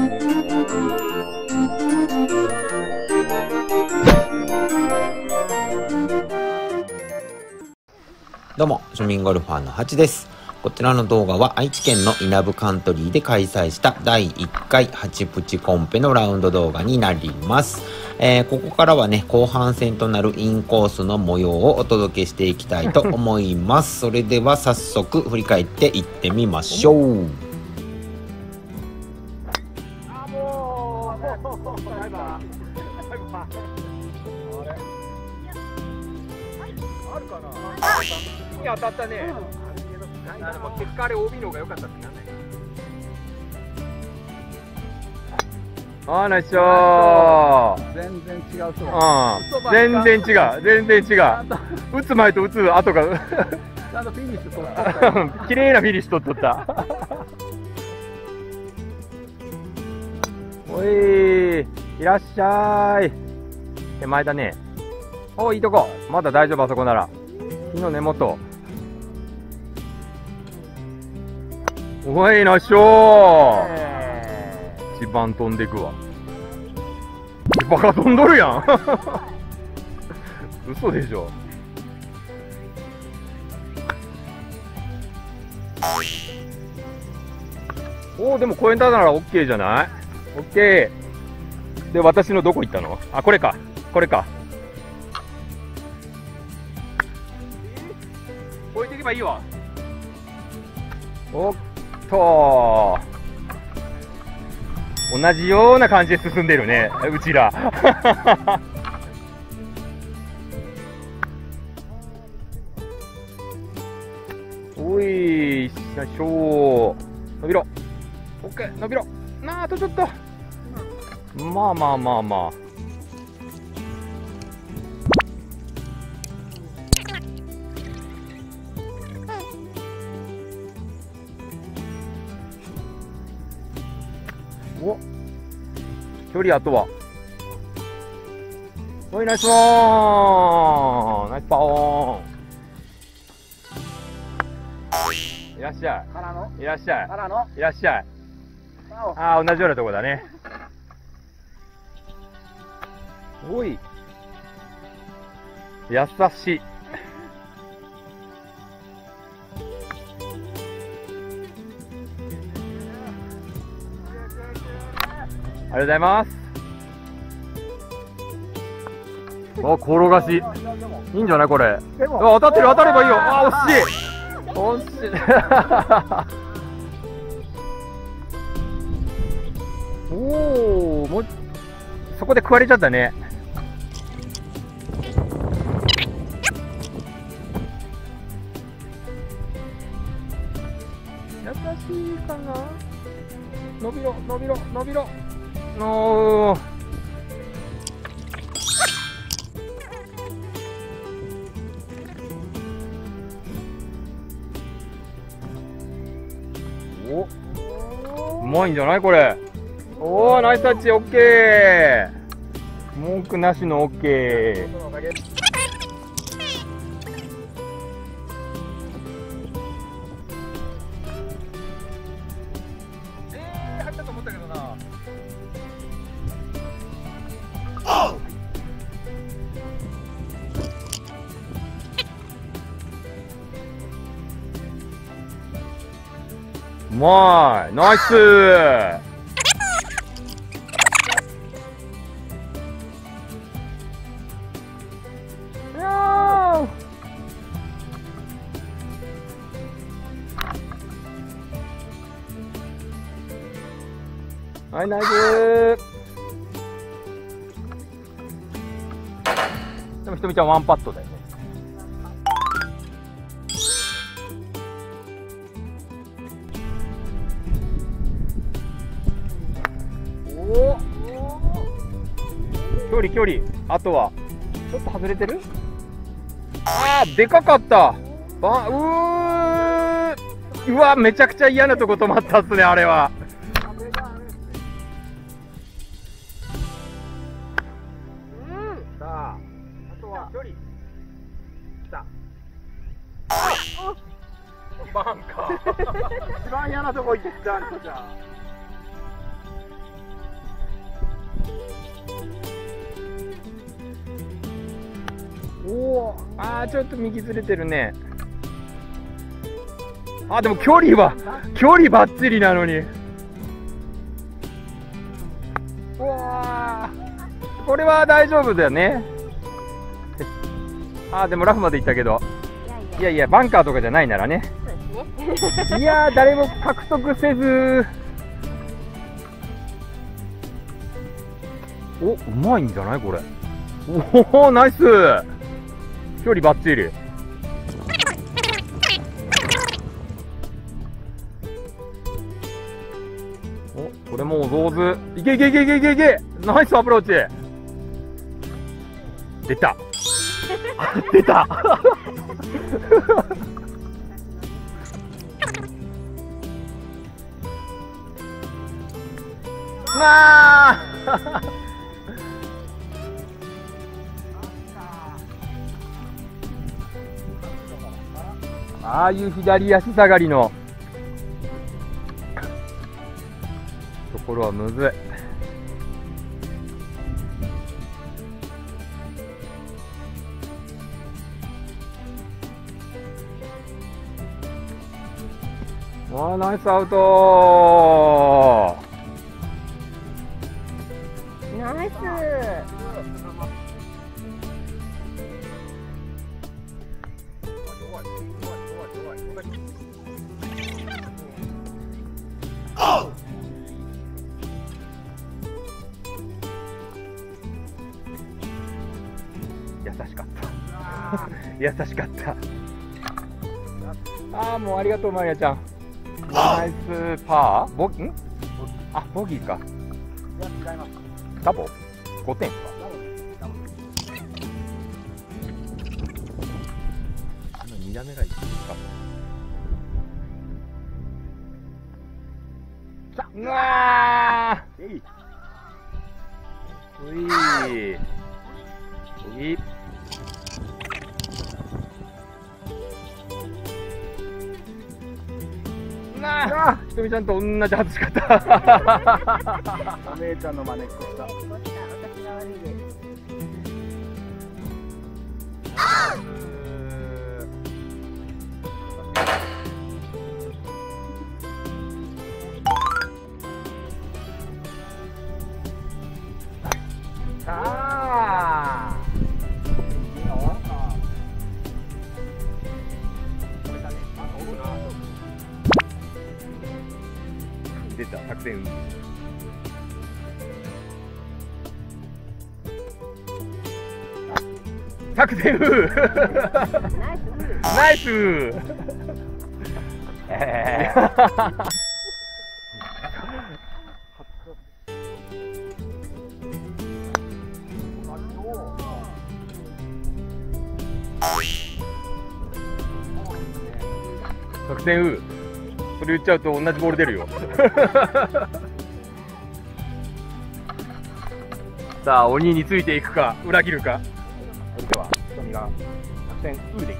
どうも、庶民ゴルファーのハチです。こちらの動画は愛知県のイナブカントリーで開催した第1回ハチプチコンペのラウンド動画になります。ここからはね、後半戦となるインコースの模様をお届けしていきたいと思います。それでは早速振り返っていってみましょう。 当たったね。でも結果あれ OB の方が良かったってなんない。ああ、ナイスショー。 全然違う人が。全然違う。全然違う。打つ前と打つ後が。 ちゃんとフィニッシュ取った。 綺麗なフィニッシュ取っとった。おい、いらっしゃい。手前だね。お、いいとこ。まだ大丈夫、あそこなら。木の根元。おい、ナイスショー。一番飛んでいくわ。バカ飛んどるやん。嘘でしょ。おお、でも公園だなら OK じゃない？ OK。で、私のどこ行ったの？あ、これか。これか。置いていけばいいわ。おっと、同じような感じで進んでるね、うちら。おい、よいしょ。伸びろ。オッケー、伸びろ。あとちょっと。まあまあまあまあ。お、距離あとは。おい、ナイスオン。ナイスパオン。いらっしゃい。 からのいらっしゃい。 からのいらっしゃい。ああ、同じようなとこだね。おい。優しい。ありがとうございます。あ、転がし。いいんじゃないこれ。あ、当たってる、当たればいいよ。あ、惜しい。惜しい。おお、もう、そこで食われちゃったね。優しいかな。伸びろ、伸びろ、伸びろ。のー。お、うまいんじゃないこれ。おお、ナイスタッチ、オッケー。文句なしのオッケー。入ったと思ったけどな。うまい、ナイスー。はい、ナイスー。でもひとみちゃんワンパットだよね。おお、距離距離。あとはちょっと外れてる。あー、でかかった。うわ、めちゃくちゃ嫌なとこ止まったっすね、あれは。さあ、あとは距離。来た。バンか。一番嫌なとこ行ったんじゃん。 あー、ちょっと右ずれてるね。あ、でも距離バッチリなのに。うわー、これは大丈夫だよね。あー、でもラフまで行ったけど。いやいや、バンカーとかじゃないならね。いやー、誰も獲得せず。お、うまいんじゃないこれ。おお、ナイス。距離バッチリ。お、これもお上手。いけいけいけいけいけいけ。ナイスアプローチ。出た。出た。まあ。ああいう左足下がりのところはむずい。わあ、ナイスアウトー。 ナイス。 優しかった。優しかった。ああ、もうありがとう、マリアちゃん。ナイスパー。ボギー？あ、ボギーか。 いや、違います。 ダボ？5点か。2打目がいいか。うわー。ういー。ボギー。なあ、ひとみちゃんと同じ外し方。 お姉ちゃんの真似っこした。 私が悪いです。 ああ。出た、作戦。作戦風。ナイス。作戦風。それ言っちゃうと同じボール出るよ。さあ、鬼についていくか裏切るか。それではひとみが作戦ウーでいきます。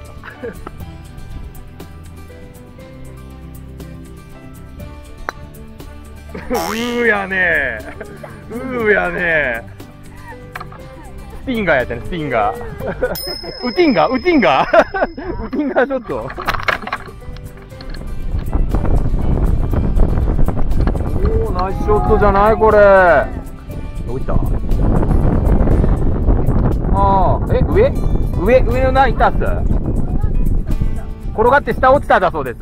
うーやねー、うーやねー。スティンガーやったね、スティンガー。ウティンガー、ウティンガー。ウティンガーショット。おお、ナイスショットじゃないこれ。どこ行った？ああ、上の何いったっす。転がって下落ちただそうです。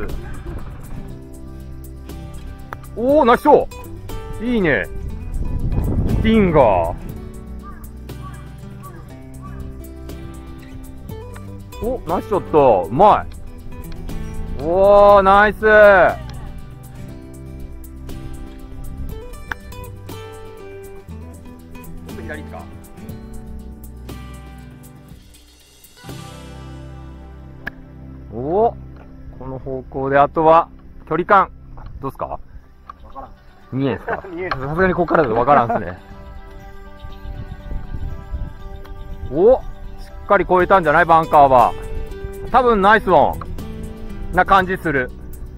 おお、ナイスショー。いいね。スティンガー。お、ナイスショット。うまい。おお、ナイス。ちょっと左か。おお、この方向であとは距離感どうすか？ わからん。 見えんすか？ 見えん。 さすがにここからだとわからんっすね。お、しっかり越えたんじゃない？バンカーは多分ナイスオンな感じする。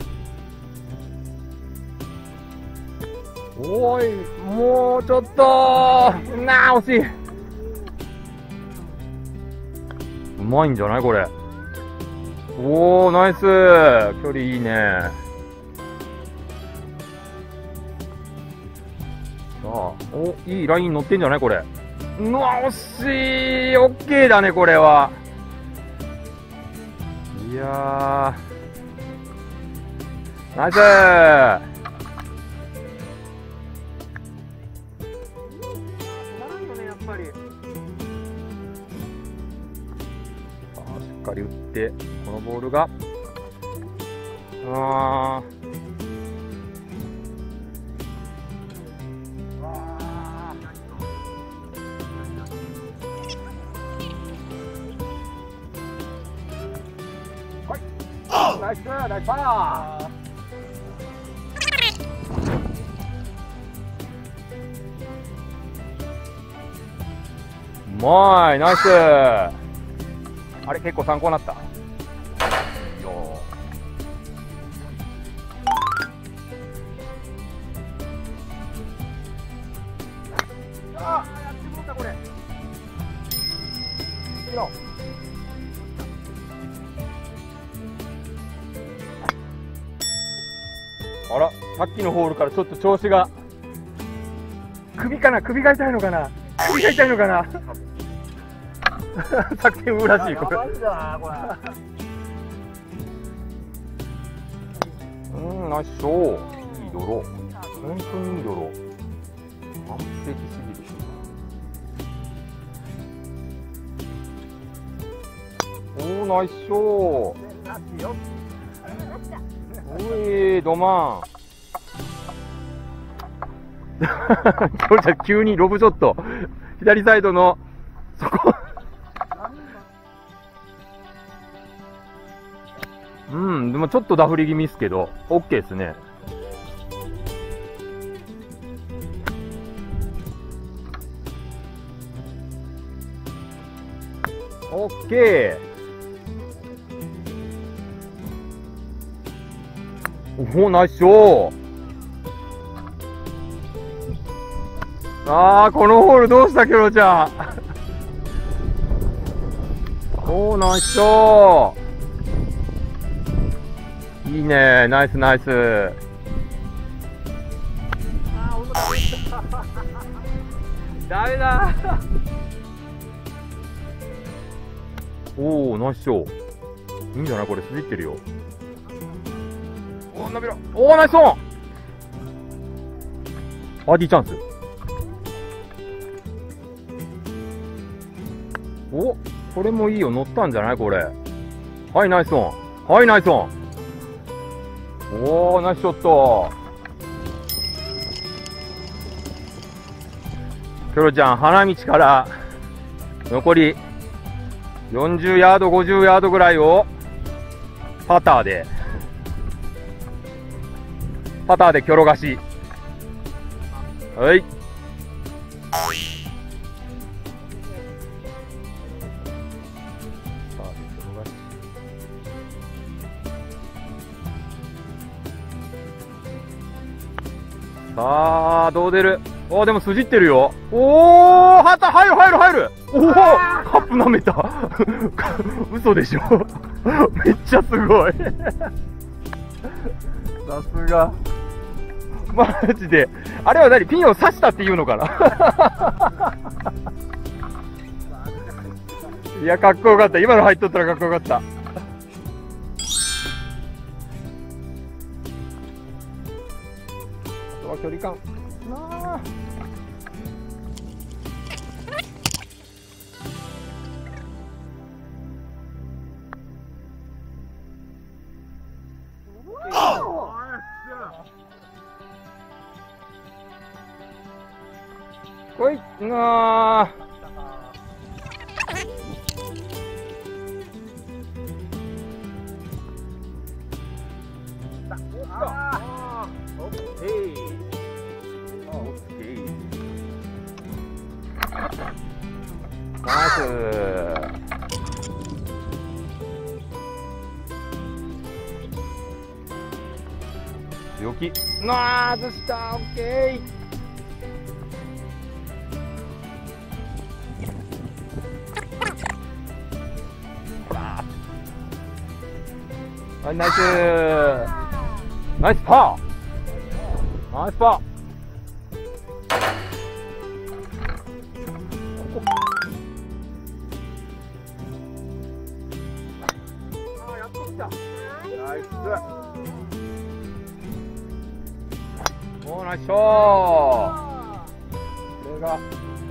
おい、もうちょっとなあ、惜しい。うまいんじゃないこれ。おー、ナイス。距離いいね。さあ、お、いいライン乗ってんじゃないこれ。うわ、惜しい。オッケーだね、これは。いやー。ナイスー。しっかり打って、このボールが、 ナイスナイスパー。 うまい、ナイス。あれ、結構参考になった。よー。ああ、やってもうたこれ。次の。 あら、さっきのホールからちょっと調子が。首かな、首が痛いのかな、首が痛いのかな。作戦うらしい、これ。ナイスショー。いいドロー。本当にいいドロー。完璧すぎる。おー、ナイスショー。おい、ドマン。これじゃ急にロブショット。左サイドの、そこ。うん、でもちょっとダフり気味ですけど、OK ですね。OK。おお、ナイスショー。あー、このホールどうしたケロちゃん。おー、ナイスショー。いいね、ナイスナイス。ダメだ。おー、ナイスショー。いいんじゃないこれ、滑ってるよ。おー、伸びろ。おー、ナイスオン。バーディーチャンス。お、これもいいよ、乗ったんじゃないこれ。はい、ナイスオン。はい、ナイスオン。おー、ナイスショット。キョロちゃん、花道から残り40ヤード、50ヤードぐらいをパターでキョロ貸し。はい。さあ、どう出る。おー、でも筋ってるよ。おー、入る。おー、カップ舐めた。嘘でしょ。めっちゃすごい。さすが。マジで。あれは何、ピンを刺したっていうのかな。いや、かっこよかった。今の入っとったらかっこよかった。距離感なあ。こいなあ。ナイス。強気。なあ、外した。オッケー。 はい、ナイスナイスパー、ナイスパー。 やっと来た。ナイス。 おー、ナイスショー。これが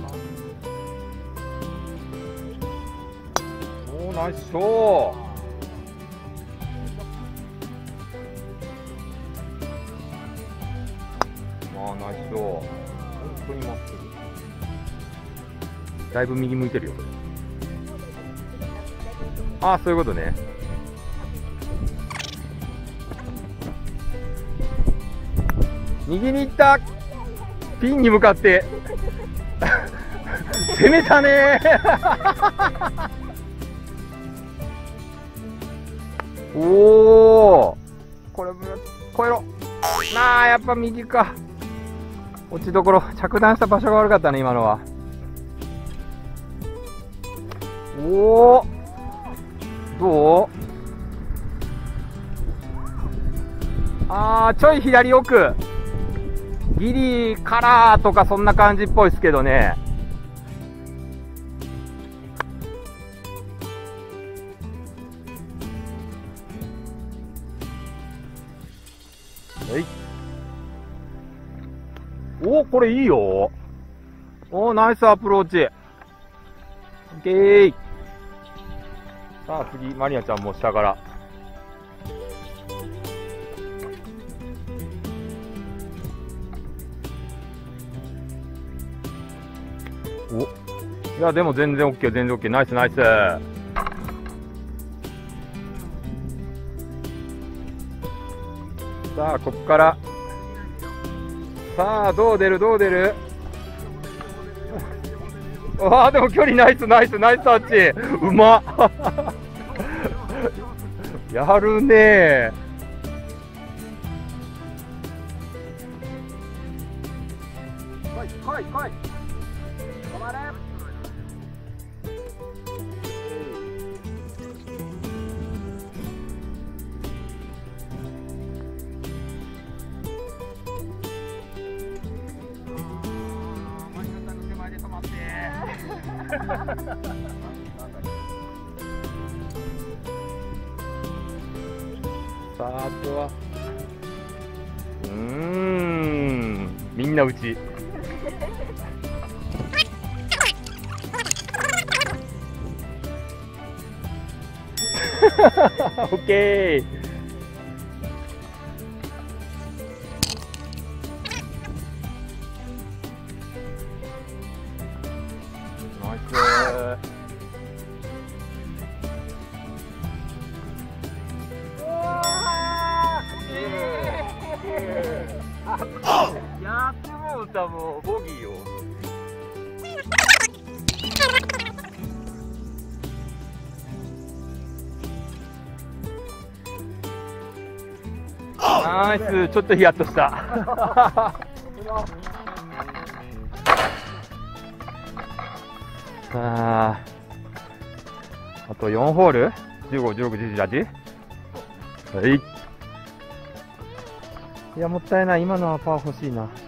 おー、ナイスショー。あー、ナイスショー。本当にまっすぐ。だいぶ右向いてるよ、これ。ああ、そういうことね。右に行った。ピンに向かって攻めたねー。おお、これ超えろ。なあ、やっぱ右か。落ちどころ、着弾した場所が悪かったね、今のは。おお、どう？あー、ちょい左奥。ギリカラーとかそんな感じっぽいですけどね。はい。おー、これいいよ。おー、ナイスアプローチ。オッケー。さあ次、マリアちゃんも下から。お、いやでも全然 OK、全然 OK、ナイスナイス。さあここから、さあどう出るどう出る。ああ、でも距離ナイスナイスナイスタッチ、うまっやるね来い来い来い。止まれ。 マリナさんの手前で止まってさあ、あとはみんなうちオッケー。ナイスやってもうた、もうボギーよ。ナイス、ちょっとヒヤッとしたあと4ホール、15、16、17、18。はい。いや、もったいない。今のはパー欲しいな。